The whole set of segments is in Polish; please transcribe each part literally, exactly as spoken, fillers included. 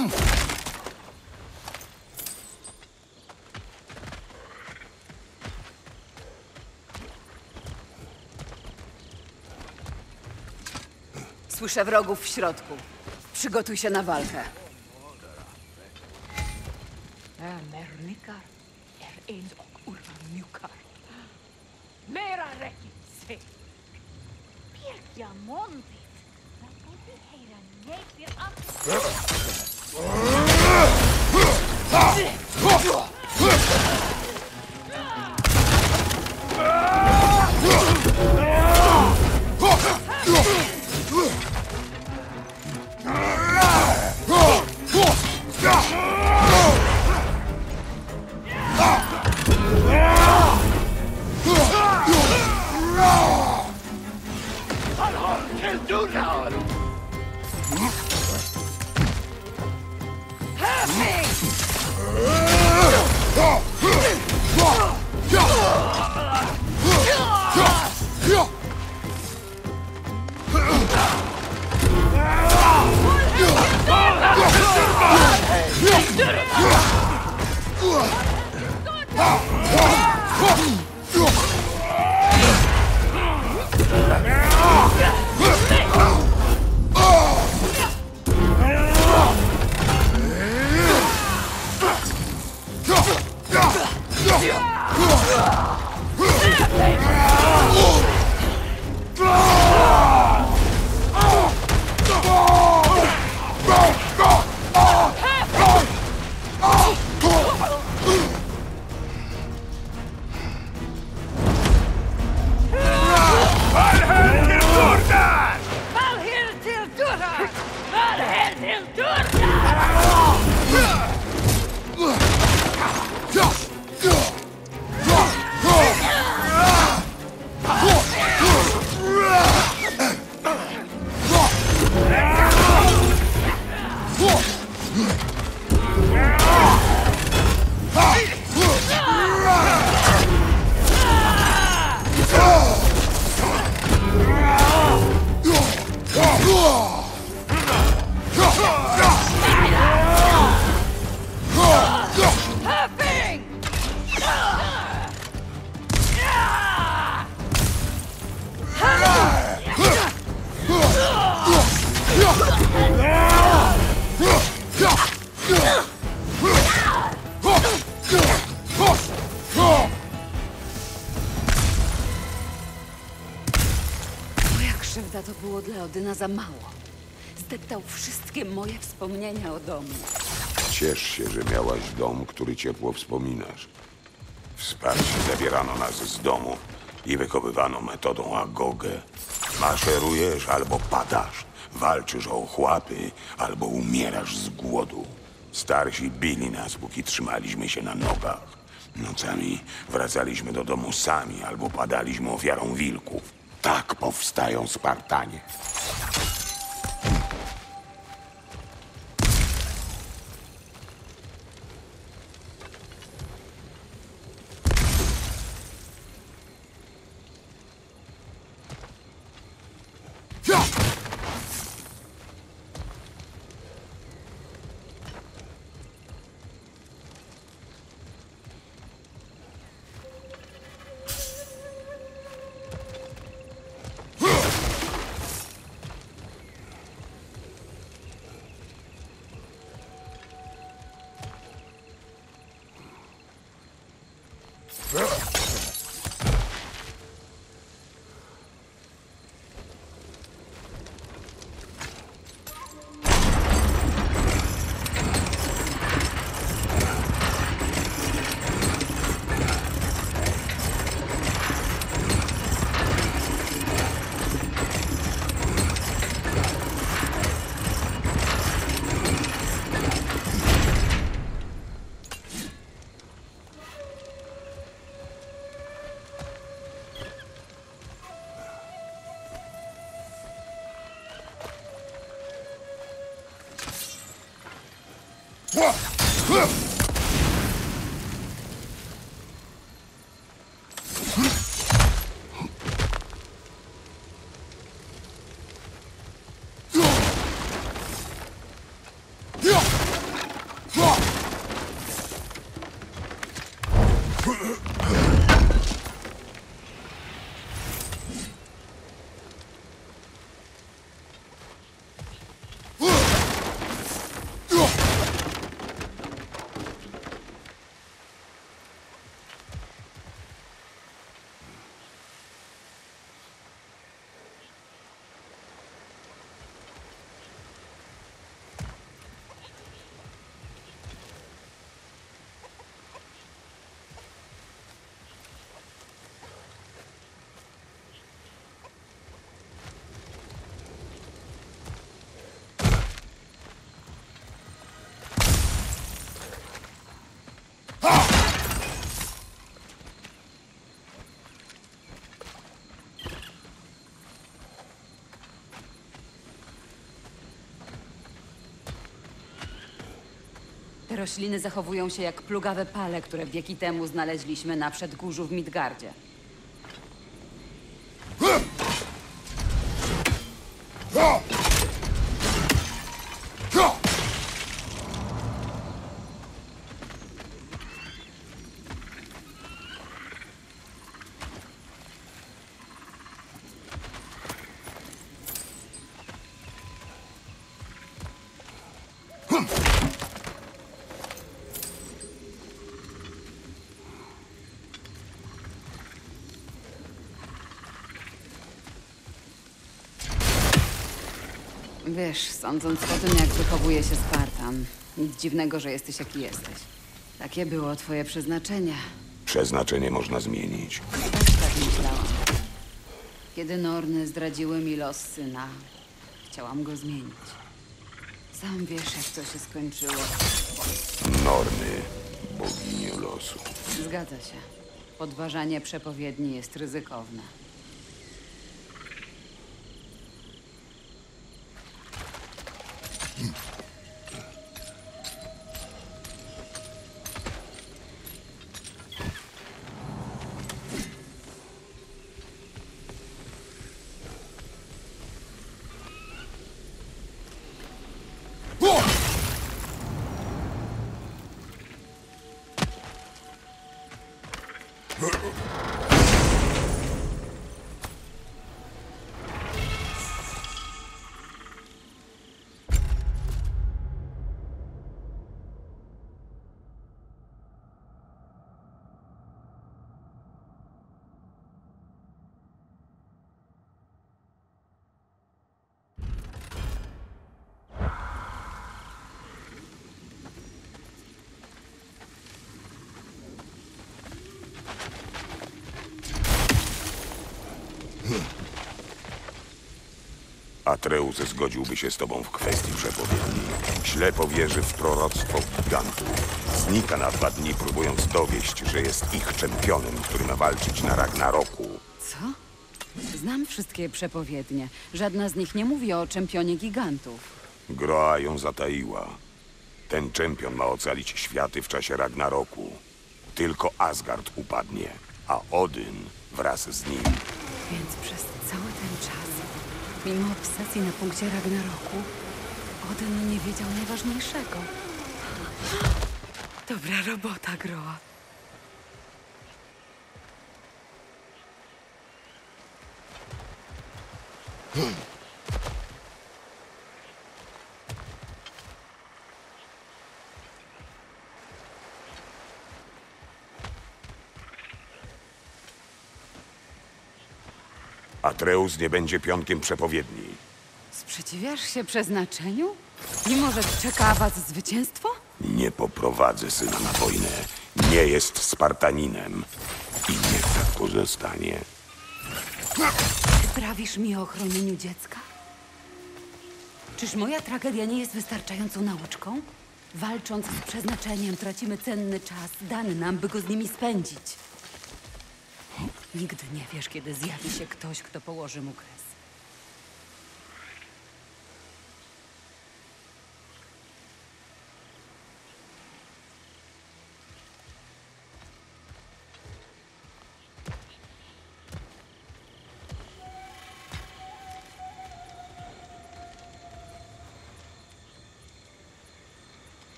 Słyszę wrogów w środku. Przygotuj się na walkę. Mernikar er eens ook urmjukar. Mera rekin se. Pirkja montit. Raputi heidän neipir Krzywda to było dla Odyna za mało. Zdeptał wszystkie moje wspomnienia o domu. Ciesz się, że miałaś dom, który ciepło wspominasz. Wsparcie zabierano nas z domu i wykopywano metodą Agogę. Maszerujesz albo padasz. Walczysz o ochłapy albo umierasz z głodu. Starsi bili nas, póki trzymaliśmy się na nogach. Nocami wracaliśmy do domu sami albo padaliśmy ofiarą wilków. Tak powstają Spartanie. Yeah! Te rośliny zachowują się jak plugawe pale, które wieki temu znaleźliśmy na przedgórzu w Midgardzie. Wiesz, sądząc po tym, jak wychowuje się Spartan, nic dziwnego, że jesteś jaki jesteś. Takie było twoje przeznaczenie. Przeznaczenie można zmienić. Też tak myślałam. Kiedy Norny zdradziły mi los syna, chciałam go zmienić. Sam wiesz, jak to się skończyło. Norny, boginię losu. Zgadza się. Podważanie przepowiedni jest ryzykowne. Atreus zgodziłby się z tobą w kwestii przepowiedni. Ślepo wierzy w proroctwo gigantów. Znika na dwa dni, próbując dowieść, że jest ich czempionem, który ma walczyć na Ragnaroku. Co? Znam wszystkie przepowiednie. Żadna z nich nie mówi o czempionie gigantów. Groa ją zataiła. Ten czempion ma ocalić światy w czasie Ragnaroku. Tylko Asgard upadnie, a Odyn wraz z nim. Więc przez cały ten czas, mimo obsesji na punkcie Ragnaroku, Odyn nie wiedział najważniejszego. Dobra robota, Groa. Atreus nie będzie pionkiem przepowiedni. Sprzeciwiasz się przeznaczeniu? Mimo, że czeka was zwycięstwo? Nie poprowadzę syna na wojnę. Nie jest Spartaninem. I niech tak pozostanie. Prawisz mi o chronieniu dziecka? Czyż moja tragedia nie jest wystarczającą nauczką? Walcząc z przeznaczeniem, tracimy cenny czas, dany nam, by go z nimi spędzić. Nigdy nie wiesz, kiedy zjawi się ktoś, kto położy mu kres.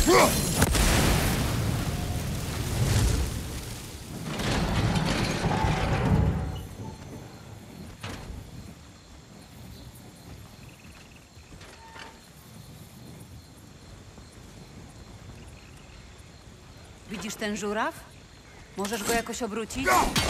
Widzisz ten żuraw? Możesz go jakoś obrócić?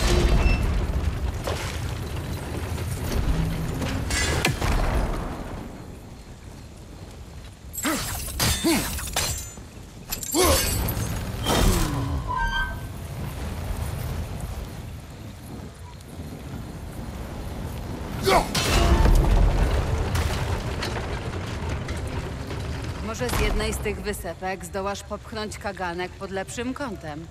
Może z jednej z tych wysepek zdołasz popchnąć kaganek pod lepszym kątem.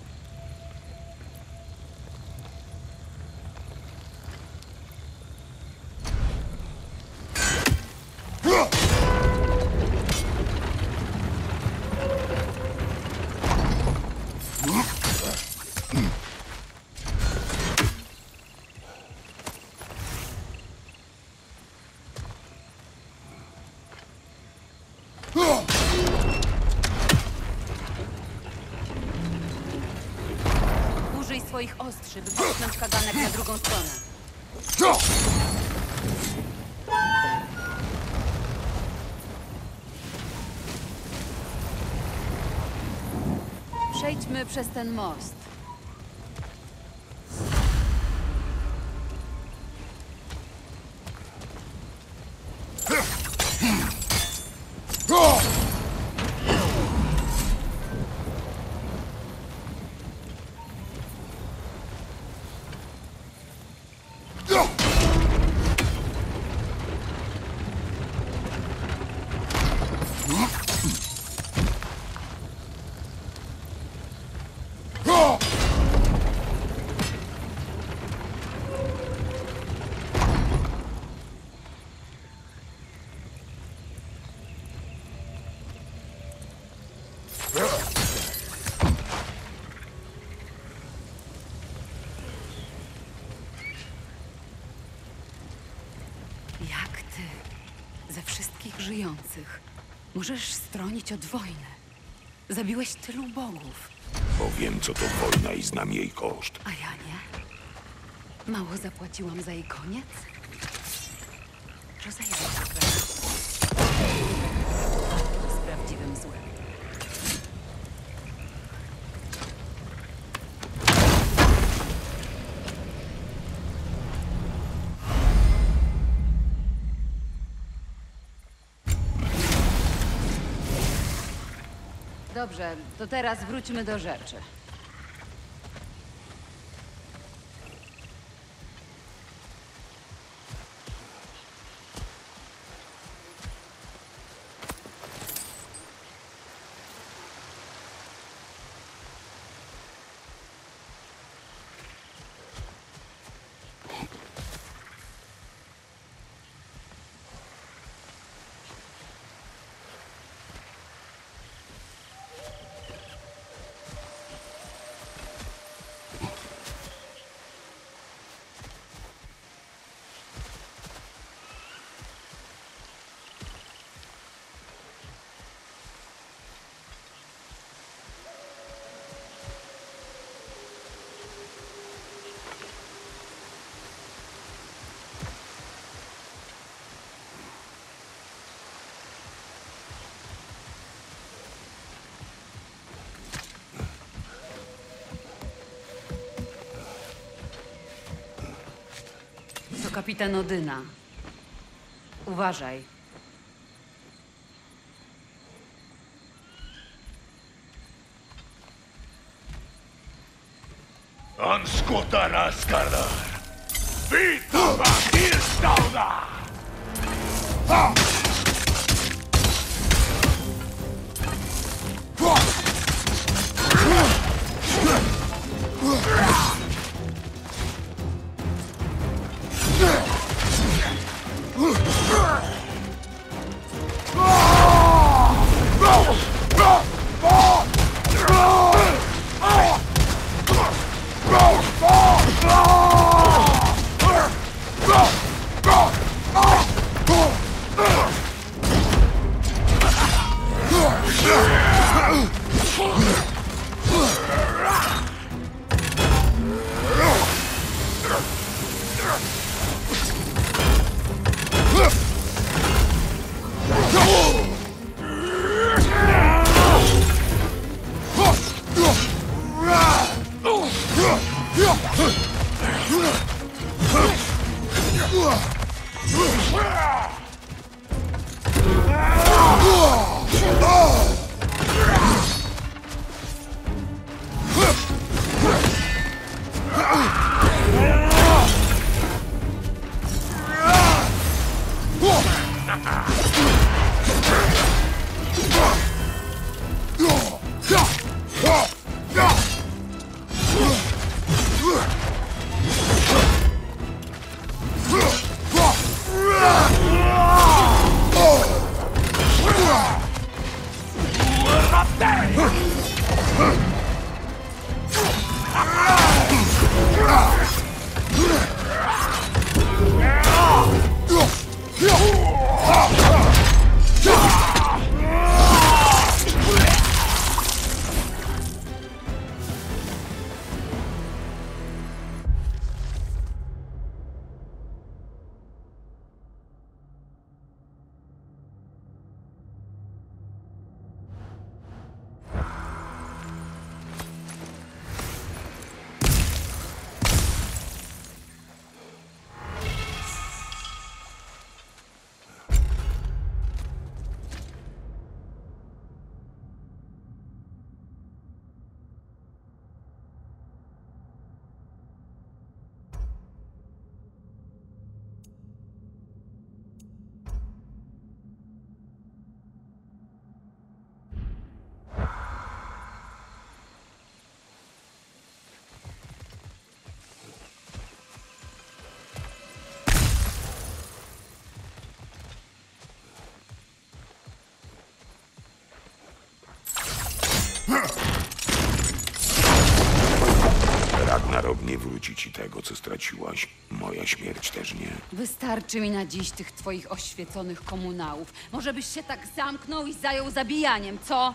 Użyj swoich ostrzy, by popchnąć kaganek na drugą stronę. Przejdźmy przez ten most. Jak ty, ze wszystkich żyjących, możesz stronić od wojny? Zabiłeś tylu bogów, Bo wiem, co to wojna i znam jej koszt. a ja nie. Mało zapłaciłam za jej koniec? Rozejrzę się trochę. Z prawdziwym złem. Dobrze, to teraz wróćmy do rzeczy. To kapitan Odyna. Uważaj. Anskotana Skardar! Vitava Kirstauda! Oh! Ragnarok nie wróci ci tego, co straciłaś. Moja śmierć też nie. Wystarczy mi na dziś tych twoich oświeconych komunałów. Może byś się tak zamknął i zajął zabijaniem, co?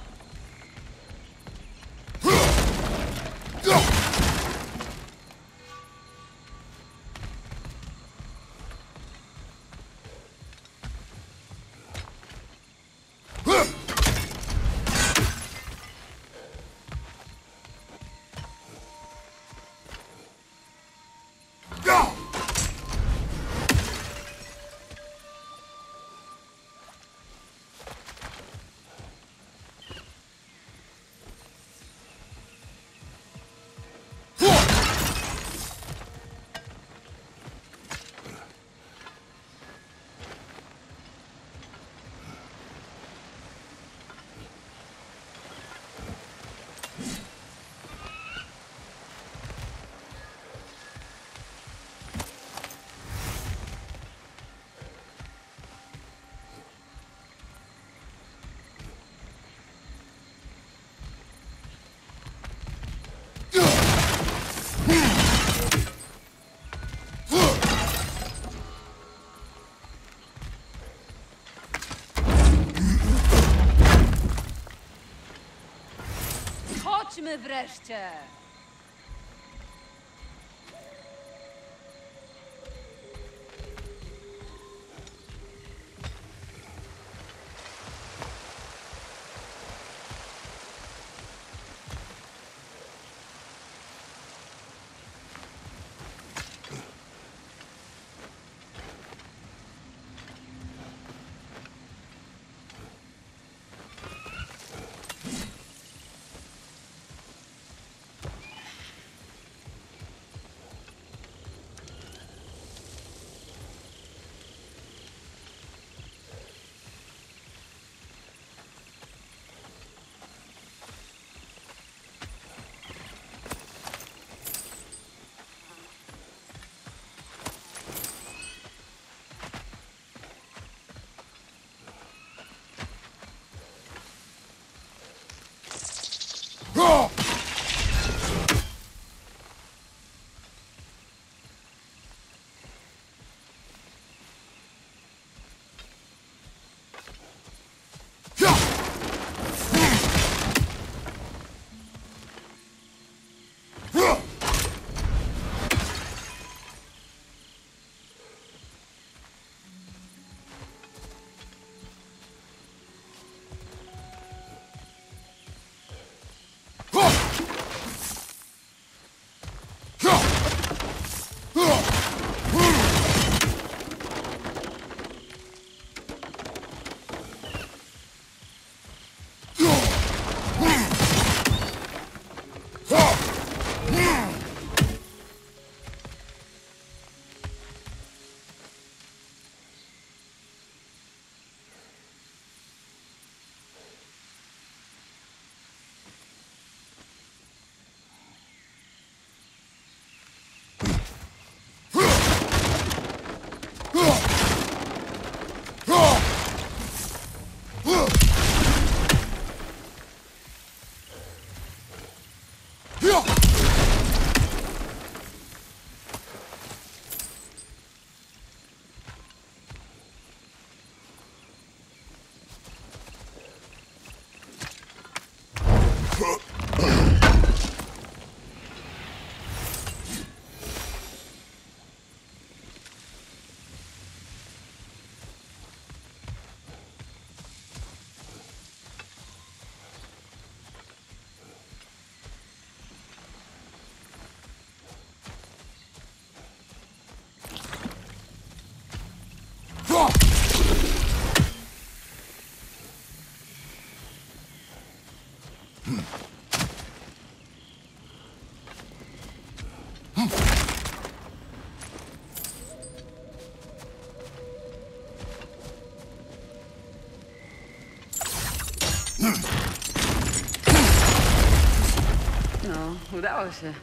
Chodźmy wreszcie! No, udało się.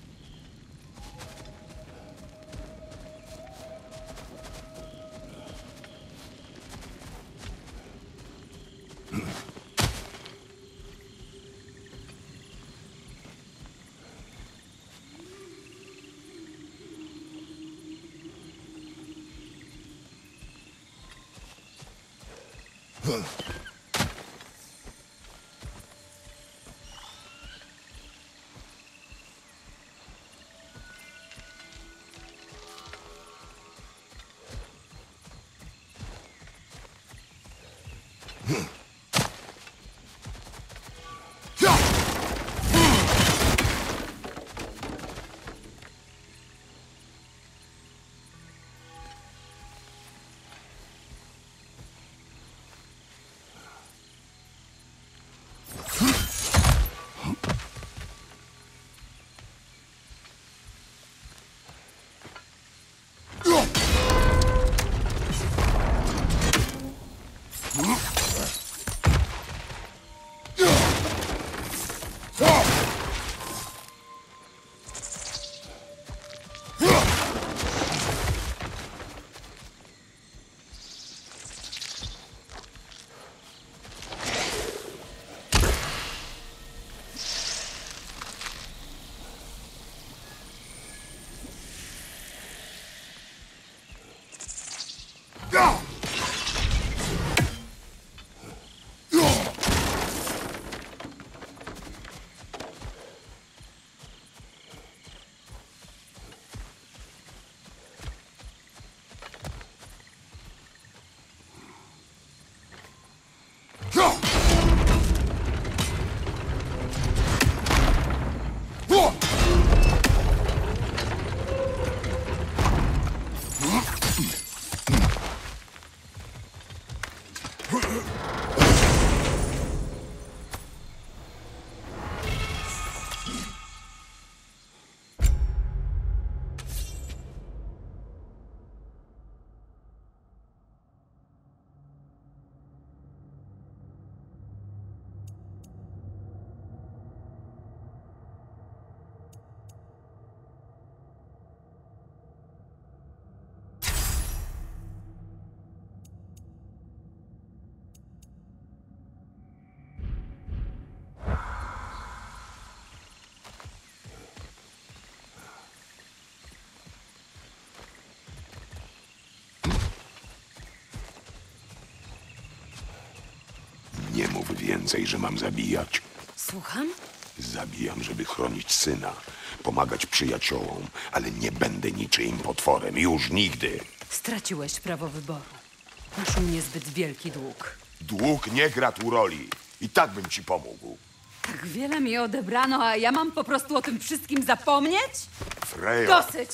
Nie mów więcej, że mam zabijać. Słucham? Zabijam, żeby chronić syna, pomagać przyjaciołom, ale nie będę niczyim potworem. Już nigdy. Straciłeś prawo wyboru. Masz u mnie zbyt wielki dług. Dług nie gra tu roli. I tak bym ci pomógł. Tak wiele mi odebrano, a ja mam po prostu o tym wszystkim zapomnieć? Frejo, Dosyć!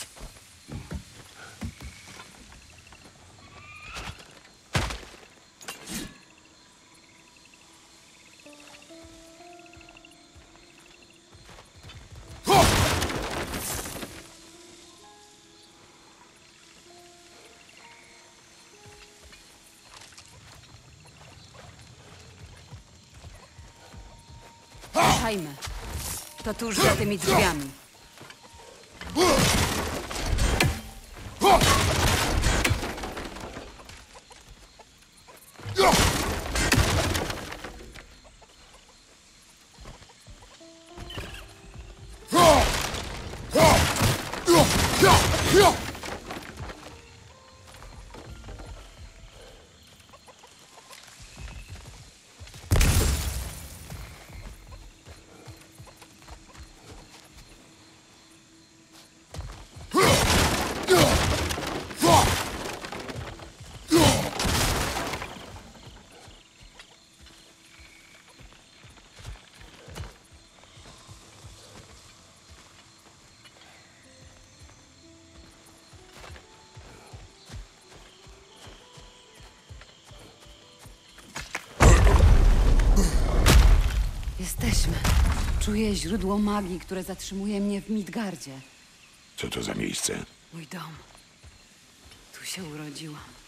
Ruszajmy. To tuż za tymi drzwiami. Jesteśmy. Czuję źródło magii, które zatrzymuje mnie w Midgardzie. co to za miejsce? Mój dom. Tu się urodziłam.